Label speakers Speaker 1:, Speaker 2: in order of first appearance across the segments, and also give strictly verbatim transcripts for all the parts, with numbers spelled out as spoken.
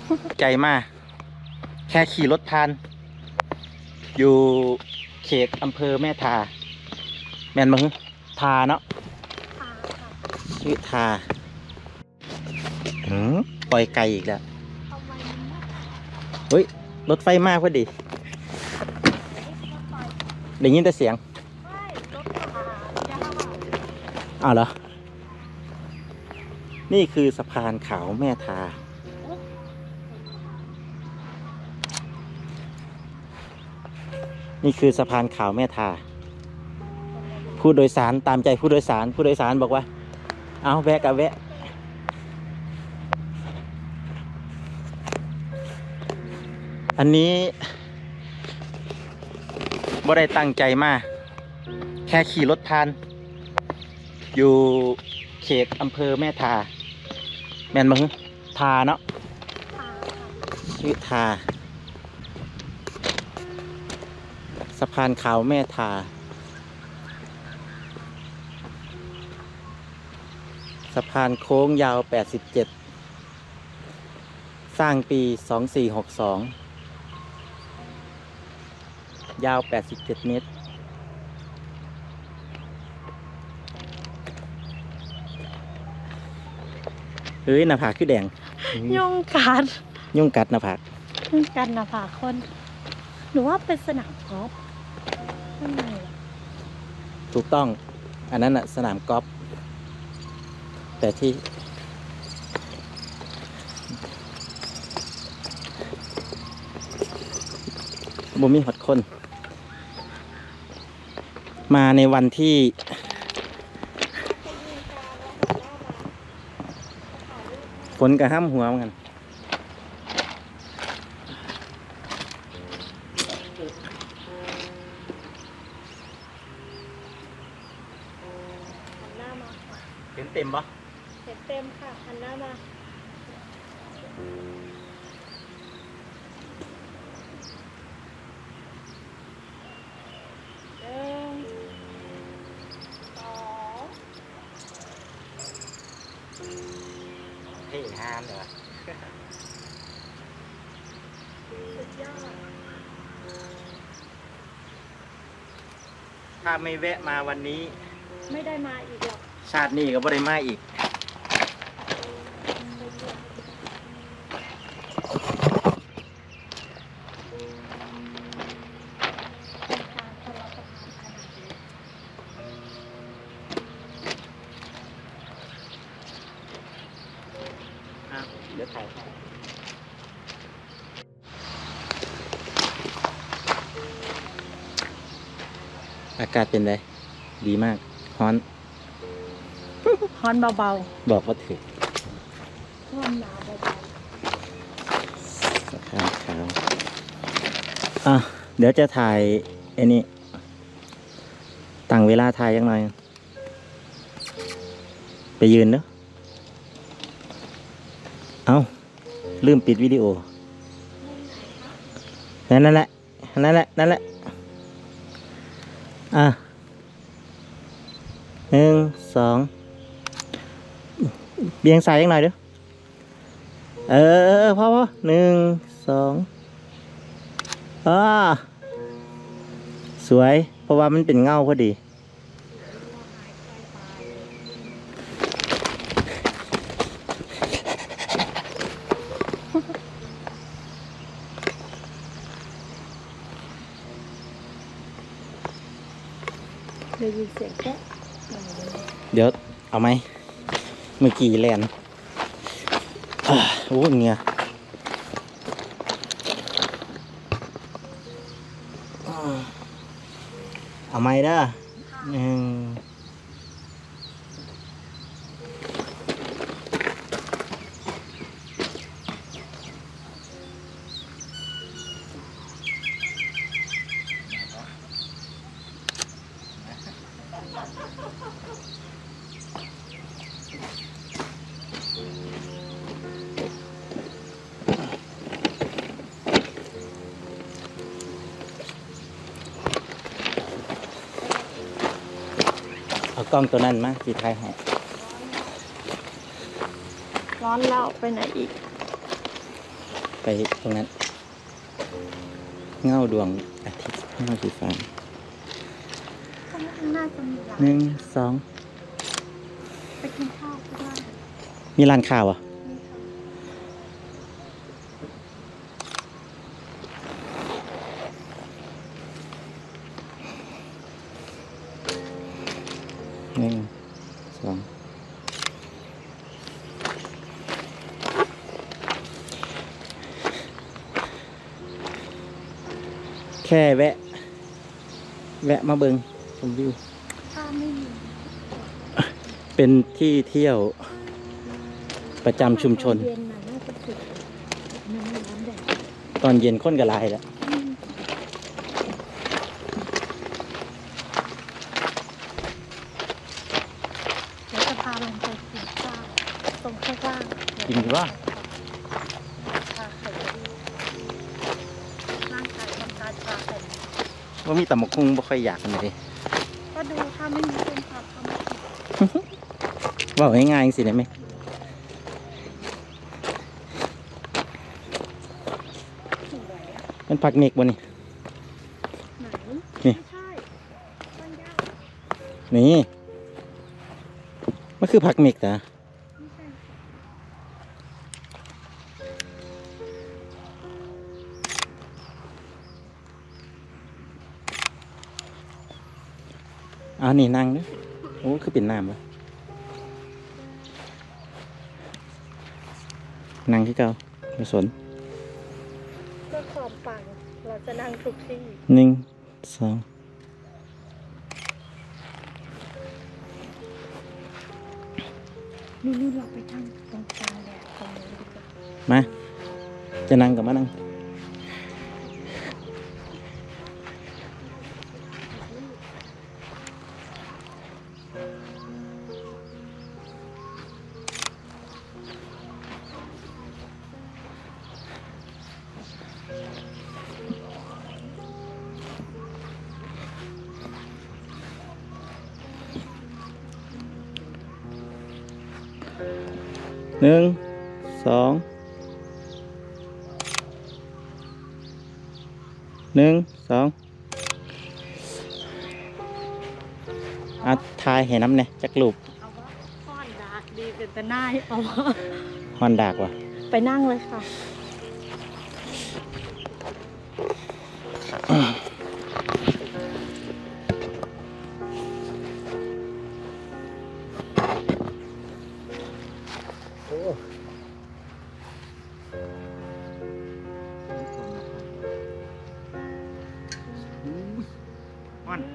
Speaker 1: ใจมากแค่ขี่รถผ่านอยู่เขตอำเภอแม่ทาแม่นมึงทาเนาะชื่อทาหืมปล่อยไกลอีกแล้วเฮ้ยรถไฟมากพอดีได้ยินแต่เสียงอ้าวเหรอนี่คือสะพานขาวแม่ทานี่คือสะพานขาวแม่ทาผู้โดยสารตามใจผู้โดยสารผู้โดยสารบอกว่าเอาแวะกับแวะอันนี้บ่ได้ตั้งใจมาแค่ขี่รถผ่านอยู่เขตอำเภอแม่ทาแม่นมึงทาเนาะชื่อทาสะพานขาวแม่ทาสะพานโค้งยาวแปดสิบเจ็ดสร้างปีสองสี่หกสองยาวแปดสิบเจ็ดเมตรเฮ้ยหน้าผากคือแดง
Speaker 2: ยุงกัด
Speaker 1: ยุ่งกัดหน้าผาก
Speaker 2: ยุงกัดหน้าผากคนหรือว่าเป็นสนามกอล์ฟไม่ไง
Speaker 1: ถูกต้องอันนั้นอะสนามกอล์ฟแต่ที่บ่มีหดคนมาในวันที่ฝนกระห้ำหัวเหมือนกันเต็มเต็มปะ
Speaker 2: เต็มเต็มค่ะหันหน้ามาหนึ่งสอง
Speaker 1: เท่ห้ามเลยวะ
Speaker 2: สุดยอด
Speaker 1: ถ้าไม่แวะมาวันนี้
Speaker 2: ไม่ได้มาอีกหรอก
Speaker 1: ชาตินี้ก็บ่ได้มาอีกเดี๋ยวถ่ายอากาศเป็นไงดีมากฮ้อน
Speaker 2: ฮ้อนเบา
Speaker 1: ๆบอกว่าถึง
Speaker 2: ฮ้อนหนาวเบา
Speaker 1: ๆสะพานขาวอ่ะเดี๋ยวจะถ่ายไอ้นี่ตั้งเวลาถ่ายยังไงไปยืนเนอะเอาลืมปิดวิดีโอนั่นแหละนั่นแหละนั่นแหละอ่ะหนึ่งสองเบี่ยงซ้ายยังหน่อยเด้อเออพอพอหนึ่งสองอ่าสวยเพราะว่ามันเป็นเงาพอดี
Speaker 2: ได้ยินเสียงแก๊ะ
Speaker 1: เดี๋ยวเอาไหมเมื่อกี้แลนโอ้เงี้ยเอาไหมเด้อหนึ่งเอากล้องตัวนั้นมาสีไทยให้
Speaker 2: ร้อนแล้วไปไหนอีก
Speaker 1: ไปตรงนั้น เงาดวงอาทิตย์เงาสีฟ้า
Speaker 2: ข้างหน้าจะมีร้าน
Speaker 1: หนึ่งสอง
Speaker 2: ไปกินข้าวก็ได้
Speaker 1: มีร้านข้าวอ่ะ
Speaker 2: นี่ค่ะ
Speaker 1: หนึ่งสองแค่แวะ แวะมาเบิงชมวิว
Speaker 2: ถ้าไม่มี
Speaker 1: เป็นที่เที่ยวประจำชุมชน
Speaker 2: ตอเย็นน่ะน่าจะสุดมันมีน้ำแดด
Speaker 1: ตอนเย็นค้นกระลายแล้ว
Speaker 2: อืมเดี๋ยวจะพาลงไปกินข้าวตรงข้างล่าง
Speaker 1: กินดีว่า
Speaker 2: ชาไข่ดีร่างกายต้องการชาไข่
Speaker 1: ว่ามีตำมะคุงบ่ค่อยอยากกันเลย
Speaker 2: ก็ดูถ้าไม่มีเส้นผักทำไม่กิน
Speaker 1: ว่าง่ายๆสิได้ไหม
Speaker 2: สวยอะ
Speaker 1: เป็นผักเมกบ่นี่
Speaker 2: ไหน
Speaker 1: นี่
Speaker 2: ไม่ใช่ต้นยาก
Speaker 1: นี่มันคือผักเมกเหรอ
Speaker 2: ไม่ใช่
Speaker 1: อ้าวนี่นั่งเด้อโอ้คือเป็นน้ำวะนั่งที่เก่าไม่สน
Speaker 2: เพื่อความปังเราจะนั่งทุกที่
Speaker 1: หนึ่งสอง
Speaker 2: นู่นๆเราไปนั่งตรงกลางแดดตรงนี้ดีกว่า
Speaker 1: มาจะนั่งกับมานั่งหนึ่งสองหนึ่งสองอ่ะทายเห็นน้ำเนี่ยจักรูป
Speaker 2: เอาว่าซ่อนดาดีเป็นแต่หน้าเอาว่า
Speaker 1: ฮอนดากว่ะ
Speaker 2: ไปนั่งเลยค่ะ
Speaker 1: โอ้ฮอน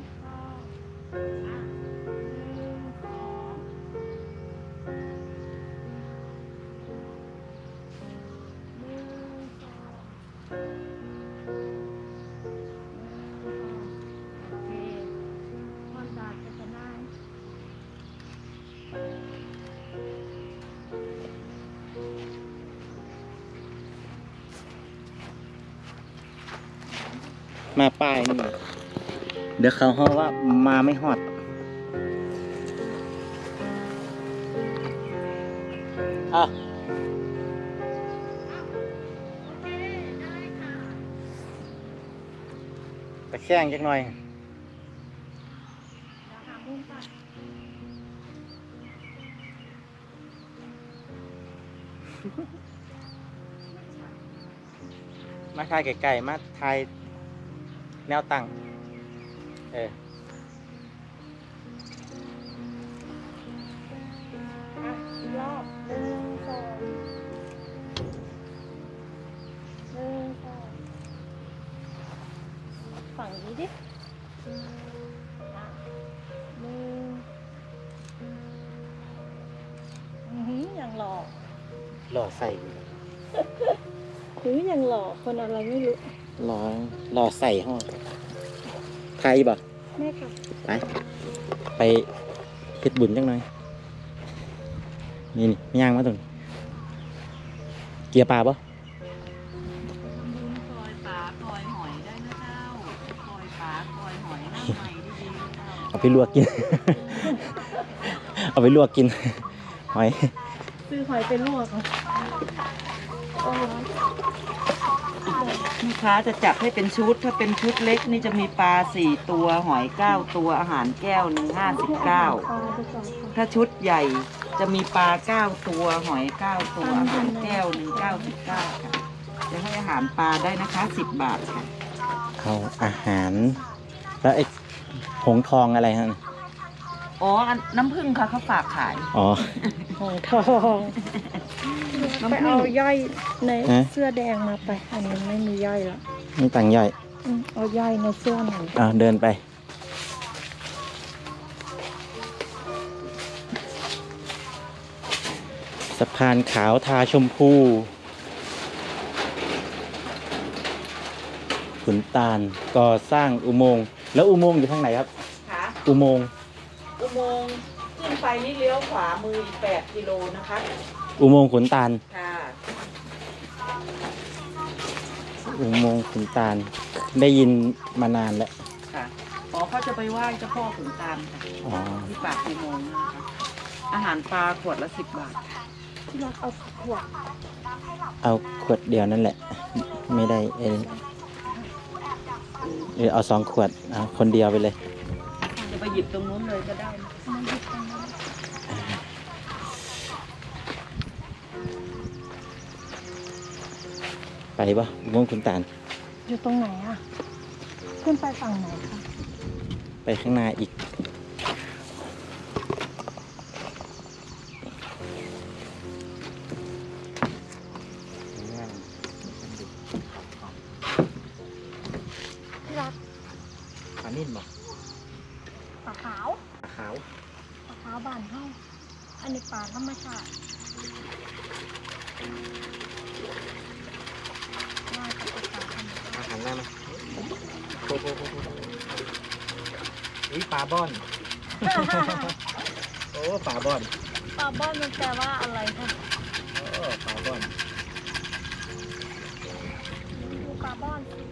Speaker 1: มาป้ายนี่ เดี๋ยวเขาเขาว่ามาไม่ฮอด อ่ะ ตะแคงจักหน่อย มาถ่ายไกลๆมาถ่ายแนวตั้งเออ
Speaker 2: อ่ะอีกรอบหนึ่งสองหนึ่งสองฝั่งนี้ดิอ่ะหนึ่งอือหือยังหล่อ
Speaker 1: หล่อใส่
Speaker 2: หรือยังหล่อคนอะไรไม่รู้
Speaker 1: หล่อหล่อใส่ห้องใครบ่
Speaker 2: แม่ค่ะ
Speaker 1: ไป ไปเพชรบุญจังหน่อย นี่นี่ย่างมาตรงนี้เกียร์ปลาบ่
Speaker 3: ทำบุญคอยปลาคอยหอยได้นะเจ้าคอยปลาคอยหอยหน้าใหม่ดีๆนะเจ้า
Speaker 1: เอาไปลวกกิน เอาไปลวกกินหอย
Speaker 2: ซื้อหอยไปลวกเหรอโอ้โห
Speaker 3: ลูกค้าจะจับให้เป็นชุด ถ้าเป็นชุดเล็กนี่จะมีปลาสี่ตัวหอยเก้าตัวอาหารแก้วหนึ่งห้าสิบเก้า
Speaker 2: ปลาไปก่อนค่ะ
Speaker 3: ถ้าชุดใหญ่จะมีปลาเก้าตัวหอยเก้าตัวอาหารแก้วหนึ่งเก้าสิบเก้าค่ะจะให้อาหารปลาได้นะคะสิบบาทค่ะ
Speaker 1: เอาอาหาร แล้วไอ้หงส์ทองอะไรฮะ
Speaker 3: อ๋ออันน้ำผึ้งค่ะเขาฝากขาย
Speaker 1: อ๋อ
Speaker 2: หงทองไปเอาย่อยใน
Speaker 1: ฮะ
Speaker 2: เสื้อแดงมาไป อันนี้ไม่มีย่อยแล้ว
Speaker 1: นี่ตังค์ย่อย
Speaker 2: อืมเอาย่อยในเสื้อหน่อย
Speaker 1: อ่าเดินไป สะพานขาวทาชมพูขุนตาลก่อสร้างอุโมงค์แล้วอุโมงค์อยู่ทางไหนครับ
Speaker 3: ค่ะ
Speaker 1: อุโมงค์
Speaker 3: อุโมงค์ขึ้นไปนี่เลี้ยวขวามืออีกแปดกิโลนะคะ
Speaker 1: อุโมงค์ขุนตาล
Speaker 3: ค่ะ
Speaker 1: อุโมงค์ขุนตาล ได้ยินมานานแล้ว
Speaker 3: ค่ะอ๋อเขาจะไปไหว้เจ้าพ่อขุนตาลค่ะ
Speaker 1: อ๋อ
Speaker 3: ที่ปากอุโมงค์นะคะอาหารปลาขวดละสิบบาท
Speaker 2: ที่รักเอาขวด
Speaker 1: เอาขวดเดียวนั่นแหละ ไม่ได้เออเออเอาสองขวดเอาคนเดียวไปเลย
Speaker 3: จะไปหยิบตรงนู้นเลยก็ได้นะ
Speaker 2: มันหยิบตรงนั้น
Speaker 1: ไปปะอุโมงค์ขุนตาล
Speaker 2: อยู่ตรงไหนอ่ะ ขึ้นไปฝั่งไหนคะ
Speaker 1: ไปข้างหน้าอีก
Speaker 2: ที่รัก
Speaker 1: ปลานิ่มบ่
Speaker 2: ปลาขาว
Speaker 1: ปลาขาว
Speaker 2: ปลาขาวบานเท่าอันนี้ปลาธรรมชาติว่าจะเป็นปลาธรรมชาติ
Speaker 1: ปลาหันหน้ามาโอ้โหอุ้ยปลาบ้อน โอ้ปลาบ้อน
Speaker 2: ปลาบ้อนมันแปลว่าอะไรคะ
Speaker 1: โอ้ปลาบ้อน
Speaker 2: ดูปลาบ้อนสิ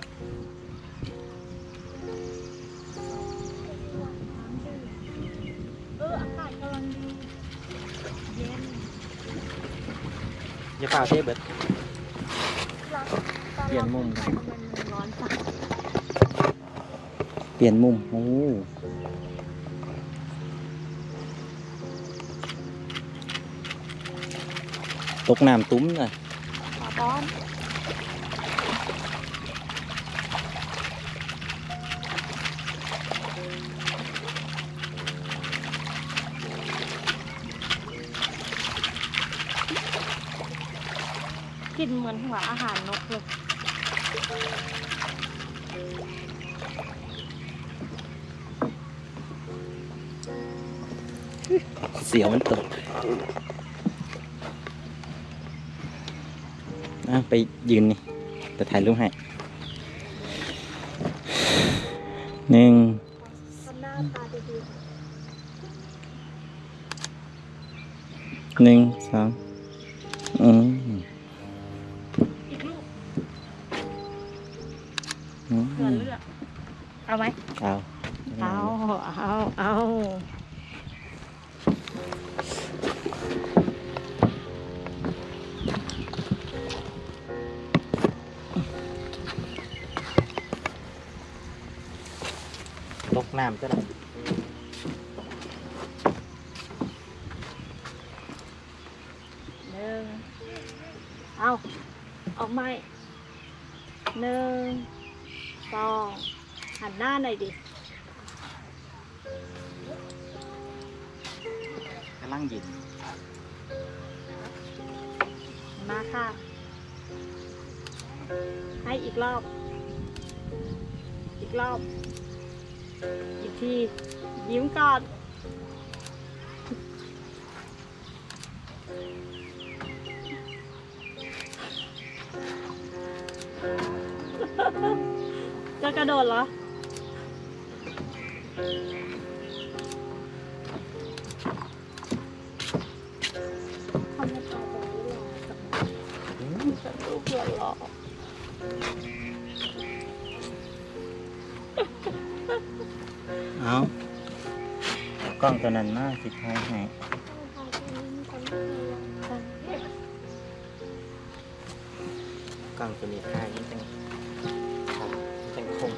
Speaker 2: เอออากาศกำลังดีเย็น
Speaker 1: อย่าเปล่าเทเบิด
Speaker 2: รักตอน
Speaker 1: เปลี่ยนมุม
Speaker 2: เราขึ้นไปทำไมมันร้อนจัง
Speaker 1: เปลี่ยนมุมโอ้ตกน้ำตุ้มเลย
Speaker 2: ปลาบ้อนกลิ่นเหมือนหัวอาหารนกเลย
Speaker 1: เสียวมันตกอ่ะไปยืนนี่จะถ่ายรูปให้หนึ่ง
Speaker 2: ทำหน้าตาดี
Speaker 1: หนึ่งสองอืม
Speaker 2: ๆอีกลูก
Speaker 1: อืม
Speaker 2: เผื่อเลือกเอาไหม
Speaker 1: เอา
Speaker 2: เอา เอา เอา
Speaker 1: ตกน้ำก็ได้
Speaker 2: หนึ่ง เอาเอาไหมหนึ่งสองหันหน้าหน่อยดิ
Speaker 1: กำลังยิน
Speaker 2: มาค่ะ ให้อีกรอบ อีกรอบ อีกที ยิ้มก่อน จะกระโดดเหรอ ทำไมตาแบบนี้ล่ะฉันลูกหล่อหล่อ
Speaker 1: เอากล้องตัวนั้นมาสิท้ายให้กล้องตัวนี้ถ่ายนี่จังครับจังคม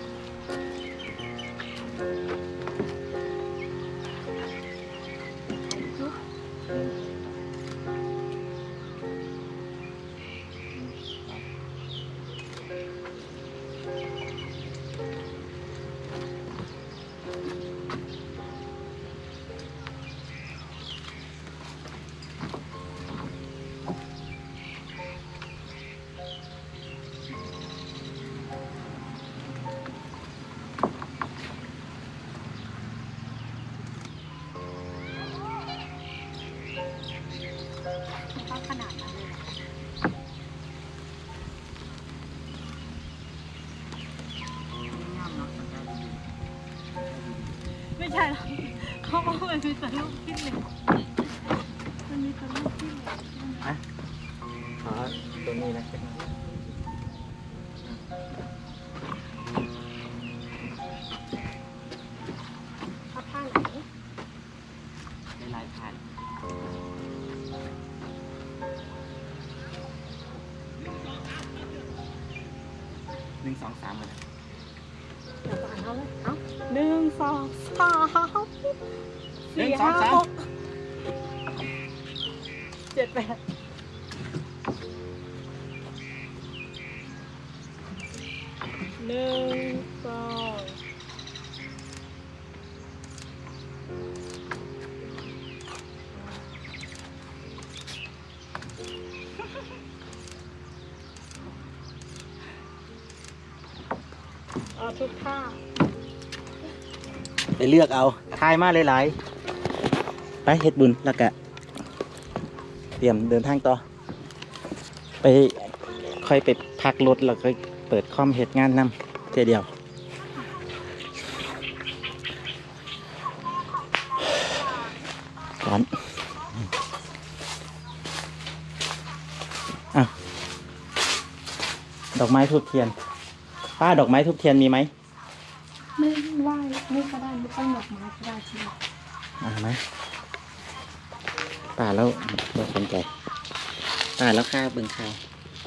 Speaker 2: ขนาดนั้นเลยไม่ใช่หรอกเขาบอกว่ามันมีแต่ลูกขึ้นเลยมันมีแต่ลูกขึ้นเลย
Speaker 1: อ่ะขอตัวนี้นะ
Speaker 2: พับผ้าไหน
Speaker 1: ในลายผ่านหนึ่งสองสามเลย
Speaker 2: เดี๋ยวก่อนเอาเลยเอาหนึ่งสองสาม
Speaker 1: หนึ่
Speaker 2: สี่
Speaker 1: งสอง
Speaker 2: ห้า
Speaker 1: สาม
Speaker 2: หกเจ็ดแปดหนึ่งสองเอาทุกท่า
Speaker 1: ไปเลือกเอาทายมาหลายๆไปเฮ็ดบุญแล้วก็เตรียมเดินทางต่อ ไปค่อยไปพักรถแล้วก็เปิดคอมเฮ็ดงานนำเทียเดียวร้อนอ่ะดอกไม้ทูบเทียนป้าดอกไม้ทูบเทียนมีไหม
Speaker 2: ไม่ไหวไม่ก็ได้ไม่ต้องดอกไม้ก็ได้ใช่ไหม
Speaker 1: อ่าไหมป่าแล้วเราสนใจป่าแล้วค่าเบิ่งข่าว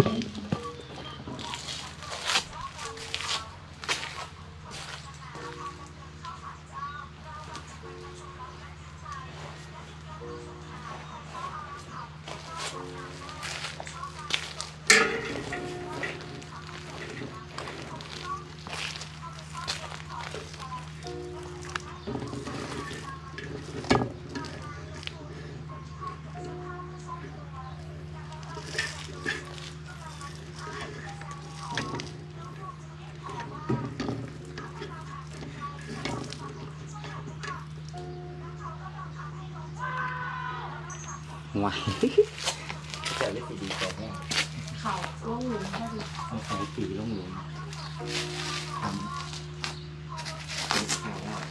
Speaker 1: ว้ายจะเล่นสีดีแต่แน่
Speaker 2: เขาล่องหลุมแค่ดี
Speaker 1: เอาใส่สีลงหลุมทำเป็นข่าวแล้ว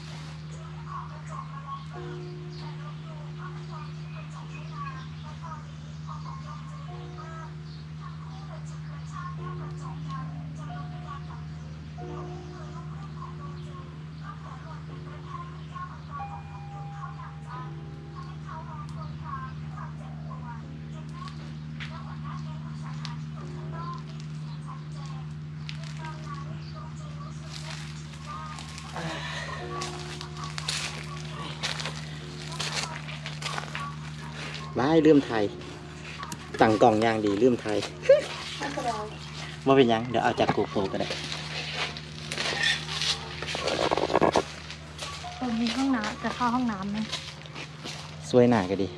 Speaker 1: ว้ายลืมไทยตั้งกล่องยางดีลืมไทย
Speaker 2: ถ้าจะเรา
Speaker 1: ว่าเป็นยัง เดี๋ยวเอาจากโกโปรก็ได้
Speaker 2: ตรงนี้ห้องน้ำจะเข้าห้องน้ำไหม
Speaker 1: สวยหนาก็ดี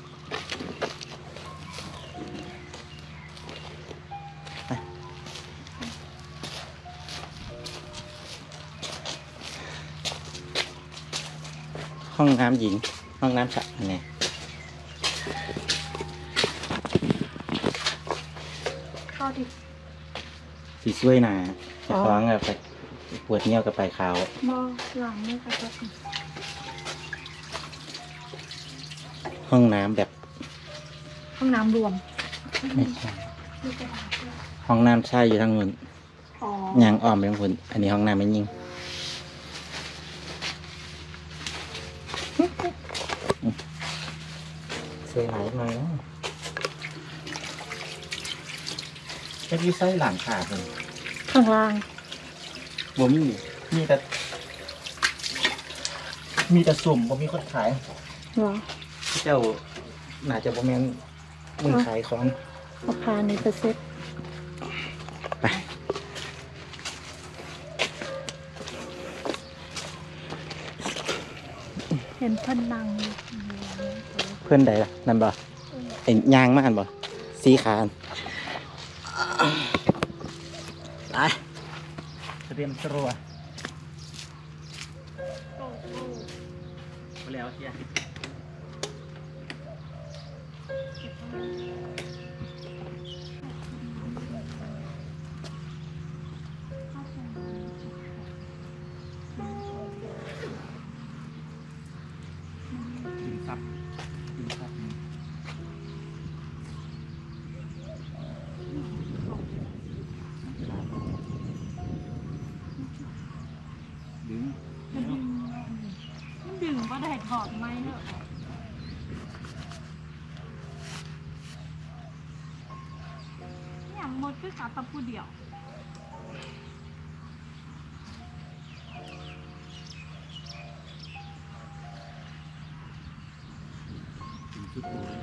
Speaker 1: ห้องน้ำหญิง ห้องน้ำชายเนี่ย
Speaker 2: เข้าดิ
Speaker 1: สีสวยหนาจะคล้องกับไปปวดเงี้ยวกับไปขาว
Speaker 2: มอหลังไม่กระทบ
Speaker 1: ห้องน้ำแบบ
Speaker 2: ห้องน้ำรวม
Speaker 1: ไม่ใช่
Speaker 2: มีกระดาษด้วย
Speaker 1: ห้องน้ำชายอยู่ทางนู้น
Speaker 2: อ๋อ
Speaker 1: ยางอ้อมไปทางนู้นอันนี้ห้องน้ำไม่ยิงสวยหลายหน่อยนะแค่ที่ไส้หลังขาดเลย
Speaker 2: ข้างล่าง
Speaker 1: บ่มีมีแต่ มีแต่สุ่มบ่มีคนขาย
Speaker 2: เหรอ
Speaker 1: เจ้าน่าจะบ่แม่นมึงขายของ
Speaker 2: เอาพานี้ไปเซ็ต
Speaker 1: ไป
Speaker 2: เห็นเพิ่นนั่งอยู่
Speaker 1: เพื่อนใดล่ะนั่นบ่ไอ้ยางมาอันบ่สีขานไปเตรียมตัวไปแล้วเชียกินซับกินซับ ดึง
Speaker 2: ดึงว่าได้ถอดไหมเนอะเนี่ยหมดคือกับตะปูเดียว
Speaker 1: ดึงชุดตัวเลย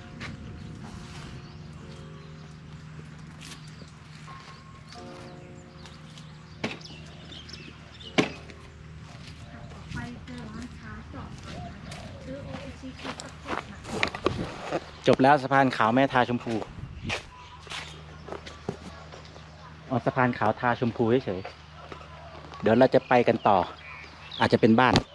Speaker 2: ไปเจอร้านค้าจอดซื้อโอเอซีคิดสักขวดนะ
Speaker 1: จบแล้วสะพานขาวแม่ทาชมพูอ๋อสะพานขาวทาชมพูเฉยๆเดี๋ยวเราจะไปกันต่อ อาจจะเป็นบ้าน